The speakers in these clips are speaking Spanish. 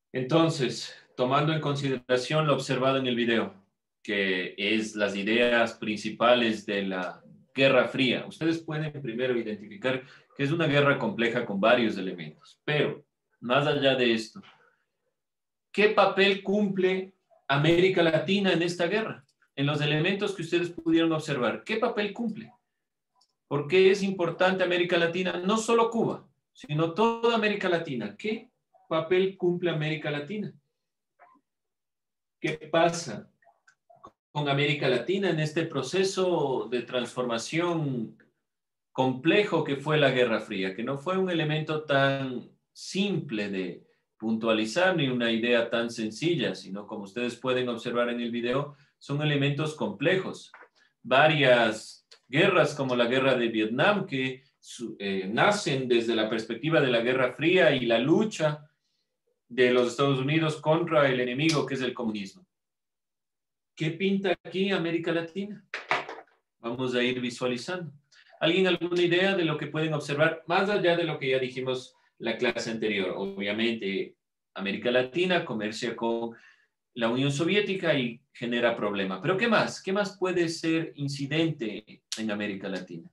Entonces, tomando en consideración lo observado en el video, que es las ideas principales de la Guerra Fría, ustedes pueden primero identificar que es una guerra compleja con varios elementos, pero más allá de esto, ¿qué papel cumple América Latina en esta guerra? En los elementos que ustedes pudieron observar, ¿qué papel cumple? ¿Por qué es importante América Latina? No solo Cuba, sino toda América Latina. ¿Qué papel cumple América Latina? ¿Qué pasa con América Latina en este proceso de transformación complejo que fue la Guerra Fría? Que no fue un elemento tan simple de puntualizar ni una idea tan sencilla, sino como ustedes pueden observar en el video, son elementos complejos. Varias guerras como la guerra de Vietnam que nacen desde la perspectiva de la Guerra Fría y la lucha de los Estados Unidos contra el enemigo que es el comunismo. ¿Qué pinta aquí América Latina? Vamos a ir visualizando. ¿Alguien alguna idea de lo que pueden observar? Más allá de lo que ya dijimos la clase anterior. Obviamente, América Latina comercia con la Unión Soviética y genera problema. Pero ¿qué más? ¿Qué más puede ser incidente en América Latina?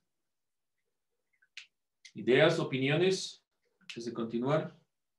¿Ideas, opiniones antes de continuar?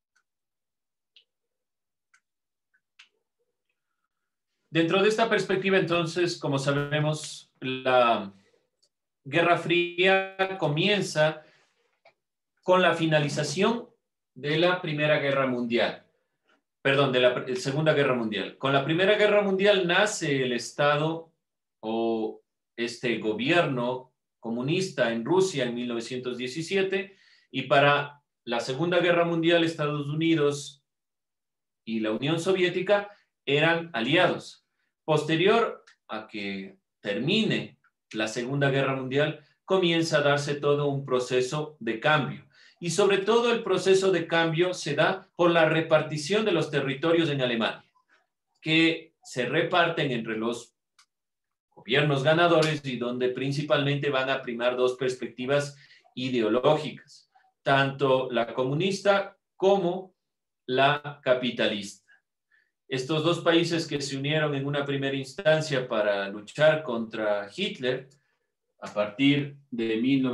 Dentro de esta perspectiva, entonces, como sabemos, la Guerra Fría comienza con la finalización de la Primera Guerra Mundial. Perdón, de la Segunda Guerra Mundial. Con la Primera Guerra Mundial nace el Estado o este gobierno comunista en Rusia en 1917 y para la Segunda Guerra Mundial Estados Unidos y la Unión Soviética eran aliados. Posterior a que termine la Segunda Guerra Mundial, comienza a darse todo un proceso de cambio. Y sobre todo el proceso de cambio se da por la repartición de los territorios en Alemania, que se reparten entre los gobiernos ganadores y donde principalmente van a primar dos perspectivas ideológicas, tanto la comunista como la capitalista. Estos dos países que se unieron en una primera instancia para luchar contra Hitler, a partir de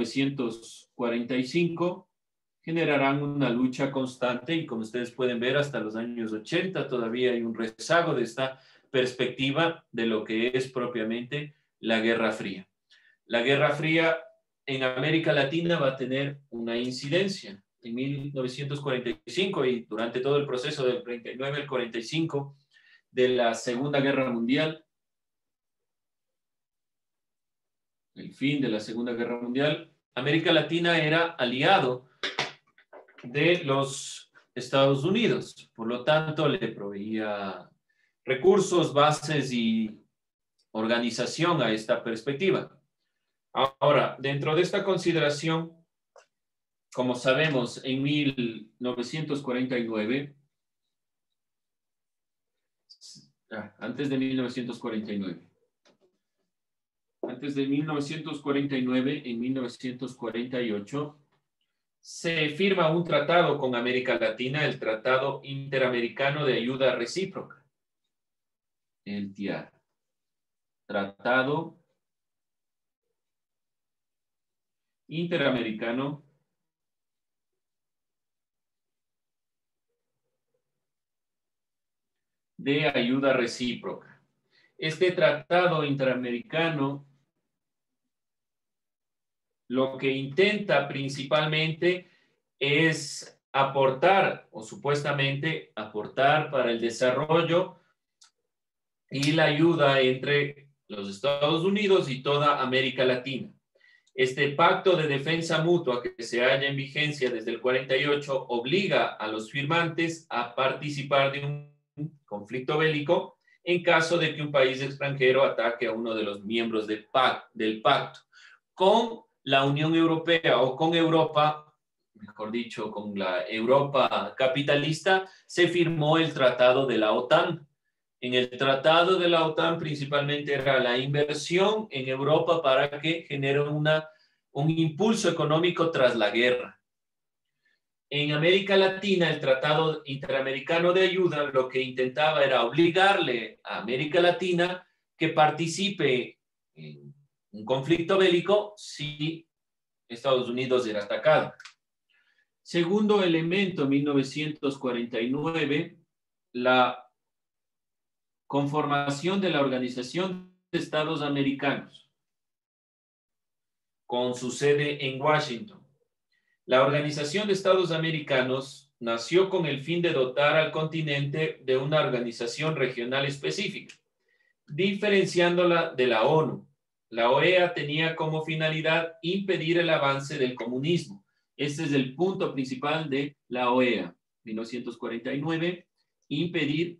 1945, generarán una lucha constante y como ustedes pueden ver hasta los años 80 todavía hay un rezago de esta perspectiva de lo que es propiamente la Guerra Fría. La Guerra Fría en América Latina va a tener una incidencia en 1945 y durante todo el proceso del 39 al 45 de la Segunda Guerra Mundial, el fin de la Segunda Guerra Mundial, América Latina era aliado de los Estados Unidos, por lo tanto le proveía recursos, bases y organización a esta perspectiva. Ahora, dentro de esta consideración, como sabemos, en 1949, antes de 1949, en 1948, se firma un tratado con América Latina, el Tratado Interamericano de Ayuda Recíproca, el TIAR. Tratado Interamericano de Ayuda Recíproca. Este tratado interamericano lo que intenta principalmente es aportar, o supuestamente aportar para el desarrollo y la ayuda entre los Estados Unidos y toda América Latina. Este pacto de defensa mutua que se halla en vigencia desde el 48 obliga a los firmantes a participar de un conflicto bélico en caso de que un país extranjero ataque a uno de los miembros del pacto. Con la Unión Europea o con Europa, mejor dicho, con la Europa capitalista, se firmó el Tratado de la OTAN. En el Tratado de la OTAN principalmente era la inversión en Europa para que genere un impulso económico tras la guerra. En América Latina, el Tratado Interamericano de Ayuda lo que intentaba era obligarle a América Latina que participe en un conflicto bélico si Estados Unidos era atacado. Segundo elemento, 1949, la conformación de la Organización de Estados Americanos, con su sede en Washington. La Organización de Estados Americanos nació con el fin de dotar al continente de una organización regional específica, diferenciándola de la ONU. La OEA tenía como finalidad impedir el avance del comunismo. Este es el punto principal de la OEA, 1949, impedir,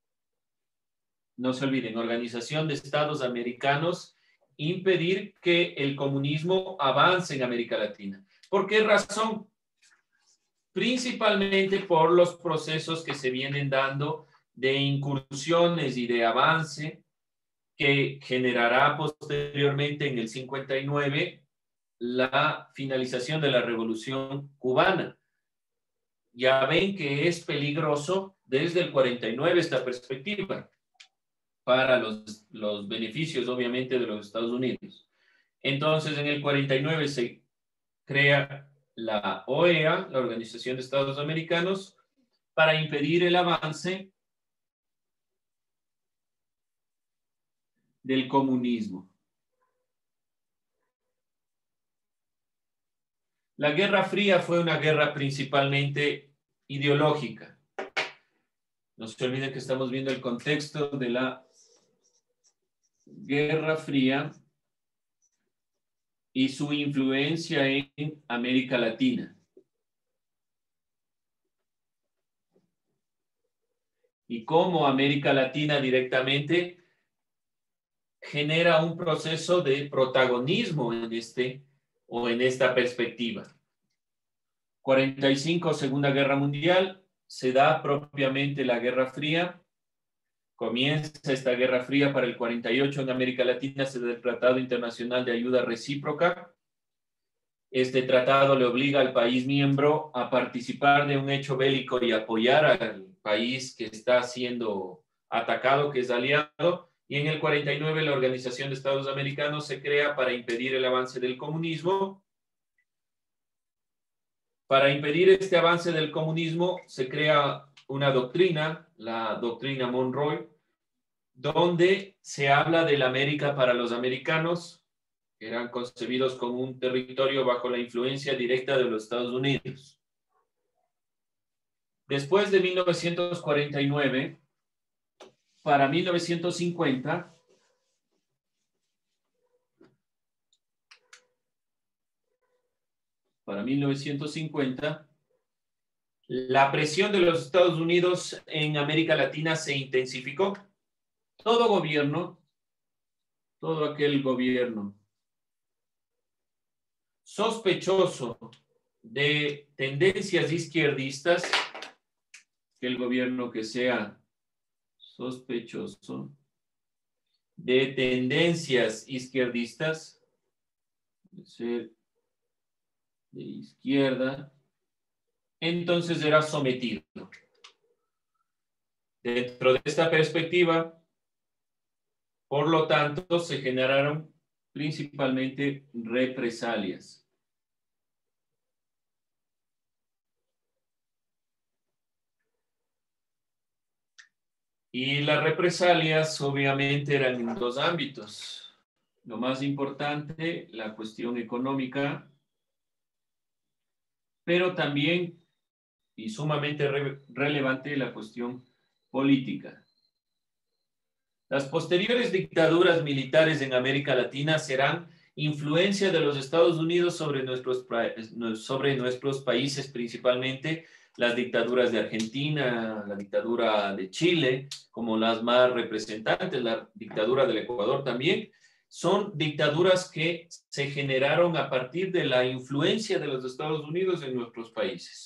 no se olviden, Organización de Estados Americanos, impedir que el comunismo avance en América Latina. ¿Por qué razón? Principalmente por los procesos que se vienen dando de incursiones y de avance que generará posteriormente en el 59 la finalización de la Revolución Cubana. Ya ven que es peligroso desde el 49 esta perspectiva para los beneficios, obviamente, de los Estados Unidos. Entonces, en el 49 se crea la OEA, la Organización de Estados Americanos, para impedir el avance del comunismo. La Guerra Fría fue una guerra principalmente ideológica. No se olviden que estamos viendo el contexto de la Guerra Fría y su influencia en América Latina. Y cómo América Latina directamente genera un proceso de protagonismo en esta perspectiva. 45, Segunda Guerra Mundial, se da propiamente la Guerra Fría. Comienza esta Guerra Fría para el 48 en América Latina, se da el Tratado Internacional de Ayuda Recíproca. Este tratado le obliga al país miembro a participar de un hecho bélico y apoyar al país que está siendo atacado, que es aliado. Y en el 49 la Organización de Estados Americanos se crea para impedir el avance del comunismo. Para impedir este avance del comunismo se crea una doctrina, la doctrina Monroe, donde se habla de la América para los americanos, que eran concebidos como un territorio bajo la influencia directa de los Estados Unidos. Después de 1949, para 1950, la presión de los Estados Unidos en América Latina se intensificó. Todo gobierno, todo aquel gobierno sospechoso de tendencias izquierdistas, que el gobierno que sea sospechoso de tendencias izquierdistas, de ser de izquierda, entonces era sometido. Dentro de esta perspectiva, por lo tanto, se generaron principalmente represalias. Y las represalias obviamente eran en dos ámbitos. Lo más importante, la cuestión económica, pero también, y sumamente relevante, la cuestión política. Las posteriores dictaduras militares en América Latina serán influencia de los Estados Unidos sobre nuestros países, principalmente las dictaduras de Argentina, la dictadura de Chile, como las más representantes, la dictadura del Ecuador también, son dictaduras que se generaron a partir de la influencia de los Estados Unidos en nuestros países.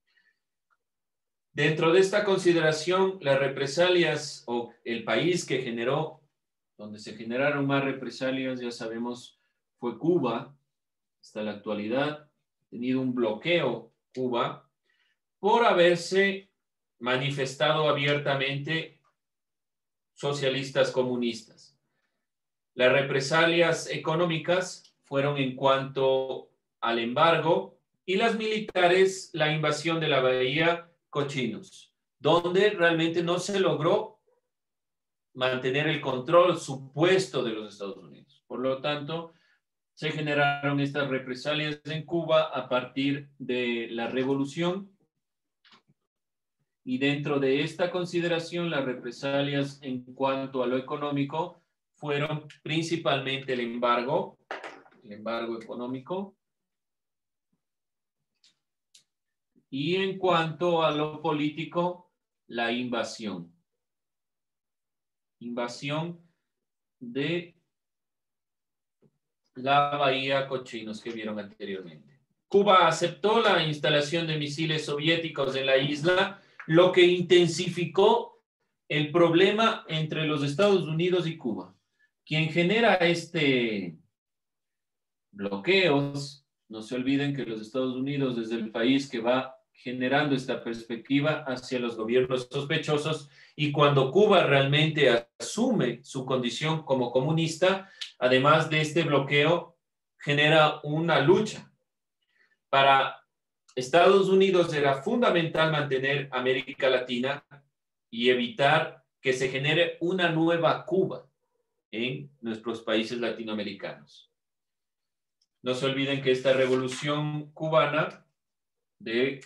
Dentro de esta consideración, las represalias o el país que generó, donde se generaron más represalias, ya sabemos, fue Cuba. Hasta la actualidad ha tenido un bloqueo Cuba por haberse manifestado abiertamente socialistas comunistas. Las represalias económicas fueron en cuanto al embargo y las militares la invasión de la bahía Cochinos, donde realmente no se logró mantener el control supuesto de los Estados Unidos. Por lo tanto, se generaron estas represalias en Cuba a partir de la revolución. Y dentro de esta consideración, las represalias en cuanto a lo económico fueron principalmente el embargo económico. Y en cuanto a lo político, la invasión de la bahía Cochinos que vieron anteriormente. Cuba aceptó la instalación de misiles soviéticos en la isla, lo que intensificó el problema entre los Estados Unidos y Cuba. Quien genera bloqueos, no se olviden que los Estados Unidos, desde el país que va generando esta perspectiva hacia los gobiernos sospechosos, y cuando Cuba realmente asume su condición como comunista, además de este bloqueo, genera una lucha. Para Estados Unidos era fundamental mantener América Latina y evitar que se genere una nueva Cuba en nuestros países latinoamericanos. No se olviden que esta revolución cubana de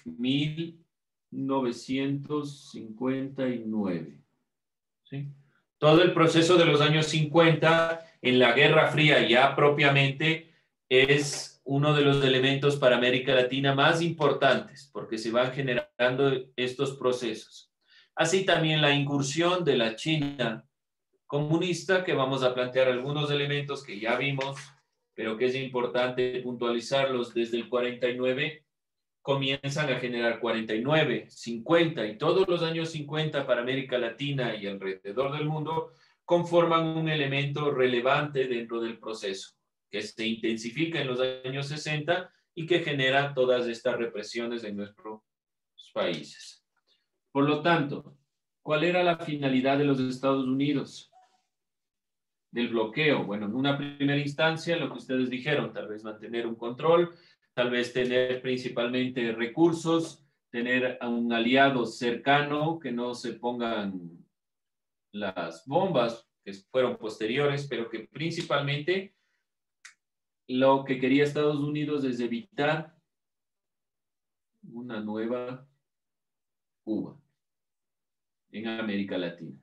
1959, ¿sí? Todo el proceso de los años 50 en la Guerra Fría ya propiamente es uno de los elementos para América Latina más importantes porque se van generando estos procesos. Así también la incursión de la China comunista, que vamos a plantear algunos elementos que ya vimos, pero que es importante puntualizarlos desde el 49, comienzan a generar 49, 50 y todos los años 50 para América Latina y alrededor del mundo conforman un elemento relevante dentro del proceso que se intensifica en los años 60 y que genera todas estas represiones en nuestros países. Por lo tanto, ¿cuál era la finalidad de los Estados Unidos? Del bloqueo. Bueno, en una primera instancia, lo que ustedes dijeron, tal vez mantener un control, tal vez tener principalmente recursos, tener a un aliado cercano, que no se pongan las bombas que fueron posteriores, pero que principalmente lo que quería Estados Unidos es evitar una nueva Cuba en América Latina.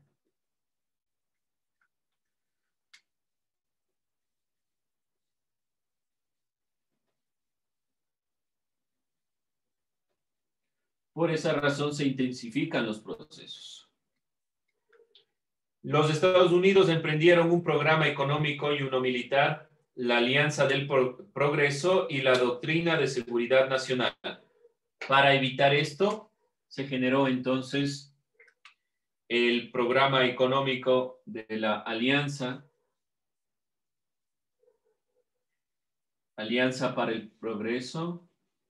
Por esa razón se intensifican los procesos. Los Estados Unidos emprendieron un programa económico y uno militar, la Alianza del Progreso y la Doctrina de Seguridad Nacional. Para evitar esto, se generó entonces el programa económico de la Alianza para el Progreso.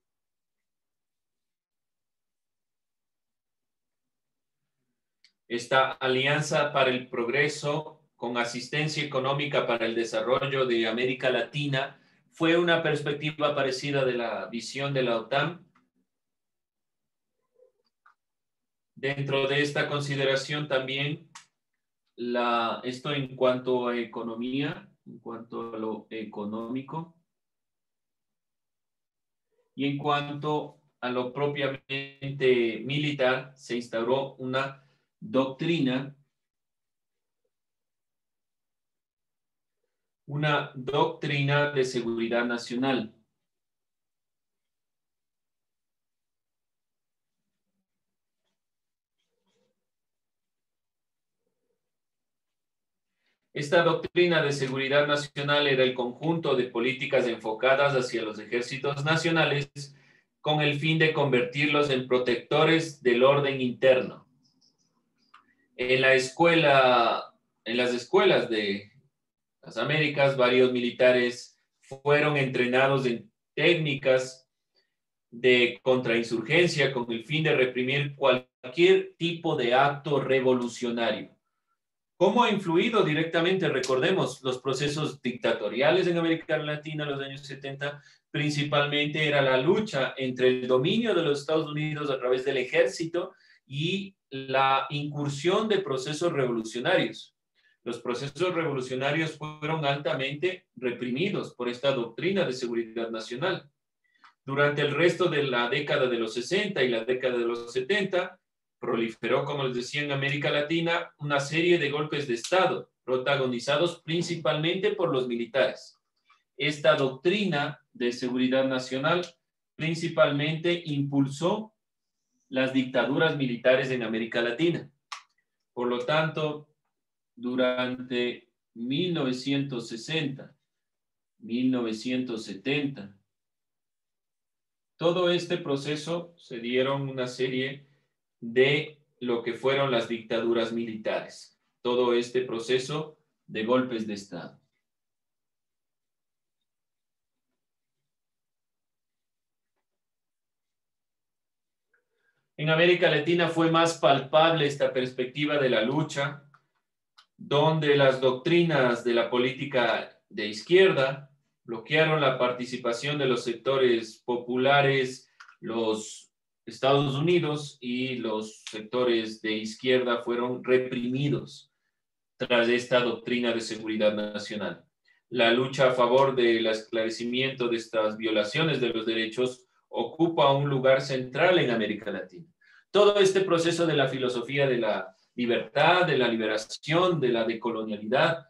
Esta Alianza para el Progreso, con asistencia económica para el desarrollo de América Latina, fue una perspectiva parecida de la visión de la OTAN. Dentro de esta consideración también, esto en cuanto a economía, en cuanto a lo económico, y en cuanto a lo propiamente militar, se instauró una doctrina de seguridad nacional. Esta doctrina de seguridad nacional era el conjunto de políticas enfocadas hacia los ejércitos nacionales con el fin de convertirlos en protectores del orden interno. En las escuelas de las Américas, varios militares fueron entrenados en técnicas de contrainsurgencia con el fin de reprimir cualquier tipo de acto revolucionario. ¿Cómo ha influido directamente? Recordemos, los procesos dictatoriales en América Latina en los años 70, principalmente era la lucha entre el dominio de los Estados Unidos a través del ejército y la incursión de procesos revolucionarios. Los procesos revolucionarios fueron altamente reprimidos por esta doctrina de seguridad nacional. Durante el resto de la década de los 60 y la década de los 70, proliferó, como les decía, en América Latina una serie de golpes de Estado, protagonizados principalmente por los militares. Esta doctrina de seguridad nacional principalmente impulsó las dictaduras militares en América Latina. Por lo tanto, durante 1960, 1970, todo este proceso se dieron una serie de lo que fueron las dictaduras militares, todo este proceso de golpes de Estado. En América Latina fue más palpable esta perspectiva de la lucha, donde las doctrinas de la política de izquierda bloquearon la participación de los sectores populares, los Estados Unidos, y los sectores de izquierda fueron reprimidos tras esta doctrina de seguridad nacional. La lucha a favor del esclarecimiento de estas violaciones de los derechos ocupa un lugar central en América Latina. Todo este proceso de la filosofía de la libertad, de la liberación, de la decolonialidad,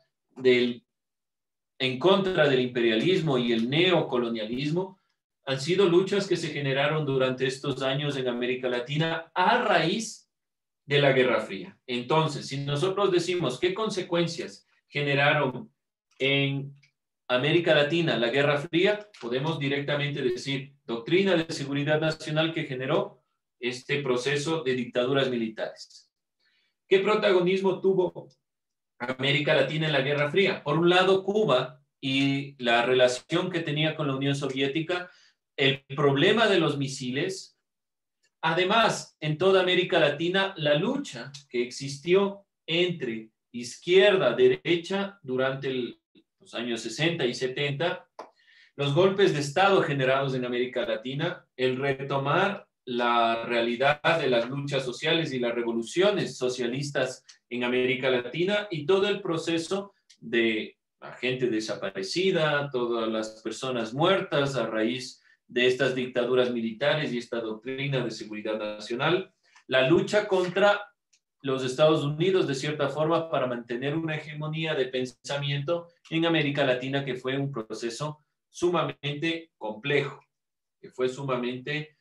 en contra del imperialismo y el neocolonialismo, han sido luchas que se generaron durante estos años en América Latina a raíz de la Guerra Fría. Entonces, si nosotros decimos qué consecuencias generaron en América Latina la Guerra Fría, podemos directamente decir doctrina de seguridad nacional que generó este proceso de dictaduras militares. ¿Qué protagonismo tuvo América Latina en la Guerra Fría? Por un lado, Cuba y la relación que tenía con la Unión Soviética, el problema de los misiles. Además, en toda América Latina, la lucha que existió entre izquierda, derecha durante los años 60 y 70, los golpes de Estado generados en América Latina, el retomar la realidad de las luchas sociales y las revoluciones socialistas en América Latina y todo el proceso de la gente desaparecida, todas las personas muertas a raíz de estas dictaduras militares y esta doctrina de seguridad nacional, la lucha contra los Estados Unidos de cierta forma para mantener una hegemonía de pensamiento en América Latina, que fue un proceso sumamente complejo, que fue sumamente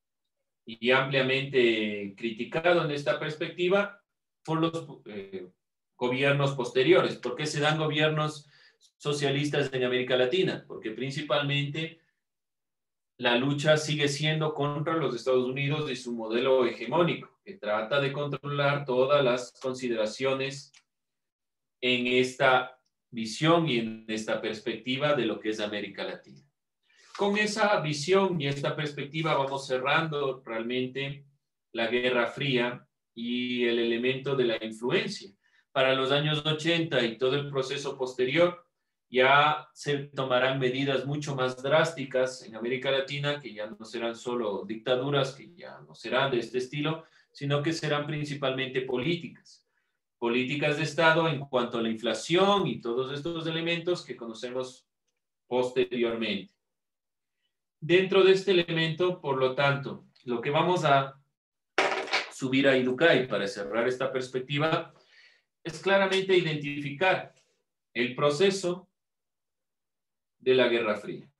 y ampliamente criticado en esta perspectiva por los gobiernos posteriores. ¿Por qué se dan gobiernos socialistas en América Latina? Porque principalmente la lucha sigue siendo contra los Estados Unidos y su modelo hegemónico, que trata de controlar todas las consideraciones en esta visión y en esta perspectiva de lo que es América Latina. Con esa visión y esta perspectiva vamos cerrando realmente la Guerra Fría y el elemento de la influencia. Para los años 80 y todo el proceso posterior, ya se tomarán medidas mucho más drásticas en América Latina, que ya no serán solo dictaduras, que ya no serán de este estilo, sino que serán principalmente políticas. Políticas de Estado en cuanto a la inflación y todos estos elementos que conocemos posteriormente. Dentro de este elemento, por lo tanto, lo que vamos a subir a Idukai para cerrar esta perspectiva es claramente identificar el proceso de la Guerra Fría.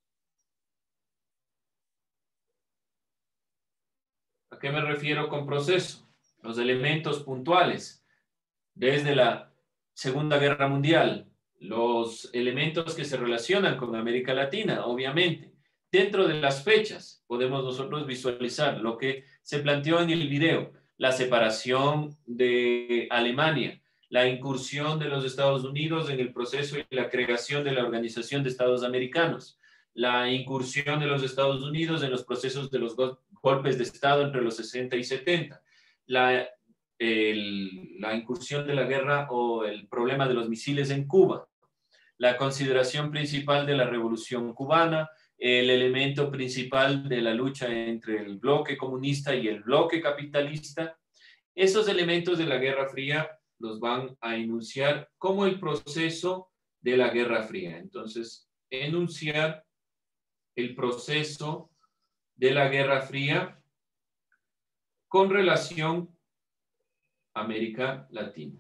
¿A qué me refiero con proceso? Los elementos puntuales, desde la Segunda Guerra Mundial, los elementos que se relacionan con América Latina, obviamente. Dentro de las fechas podemos nosotros visualizar lo que se planteó en el video, la separación de Alemania, la incursión de los Estados Unidos en el proceso y la creación de la Organización de Estados Americanos, la incursión de los Estados Unidos en los procesos de los golpes de Estado entre los 60 y 70, la incursión de la guerra o el problema de los misiles en Cuba, la consideración principal de la Revolución Cubana, el elemento principal de la lucha entre el bloque comunista y el bloque capitalista. Esos elementos de la Guerra Fría los van a enunciar como el proceso de la Guerra Fría. Entonces, enunciar el proceso de la Guerra Fría con relación a América Latina.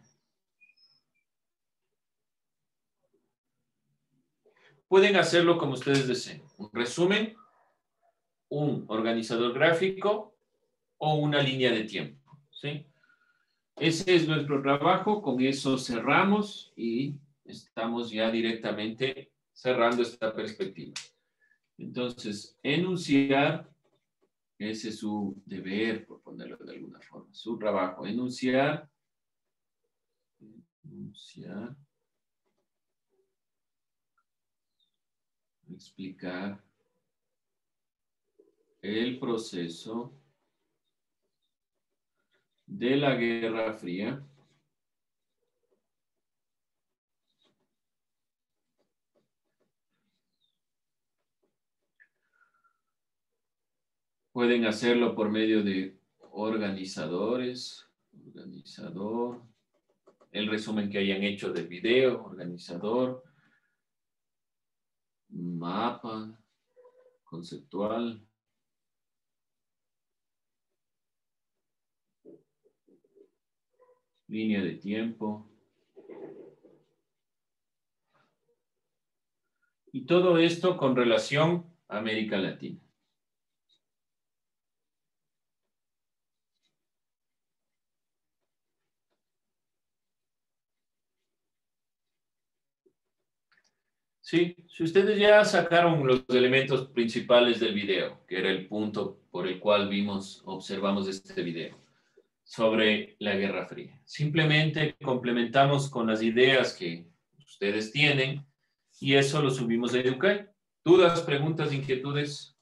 Pueden hacerlo como ustedes deseen. Un resumen, un organizador gráfico o una línea de tiempo, ¿sí? Ese es nuestro trabajo. Con eso cerramos y estamos ya directamente cerrando esta perspectiva. Entonces, enunciar, ese es su deber, por ponerlo de alguna forma, su trabajo. Enunciar, explicar el proceso de la Guerra Fría pueden hacerlo por medio de organizadores, organizador, el resumen que hayan hecho del video, organizador, mapa conceptual, línea de tiempo. Y todo esto con relación a América Latina. Sí, si ustedes ya sacaron los elementos principales del video, que era el punto por el cual observamos este video, sobre la Guerra Fría. Simplemente complementamos con las ideas que ustedes tienen y eso lo subimos a Educay. ¿Dudas, preguntas, inquietudes?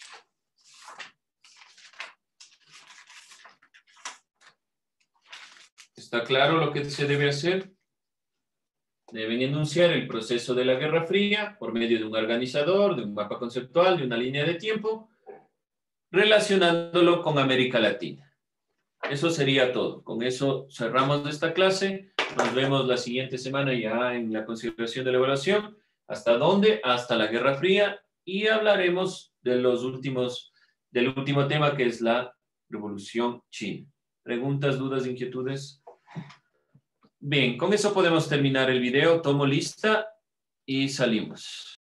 ¿Está claro lo que se debe hacer? Deben enunciar el proceso de la Guerra Fría por medio de un organizador, de un mapa conceptual, de una línea de tiempo, relacionándolo con América Latina. Eso sería todo. Con eso cerramos esta clase. Nos vemos la siguiente semana ya en la consideración de la evaluación. ¿Hasta dónde? Hasta la Guerra Fría. Y hablaremos del último tema, que es la Revolución China. ¿Preguntas, dudas, inquietudes? Bien, con eso podemos terminar el video. Tomo lista y salimos.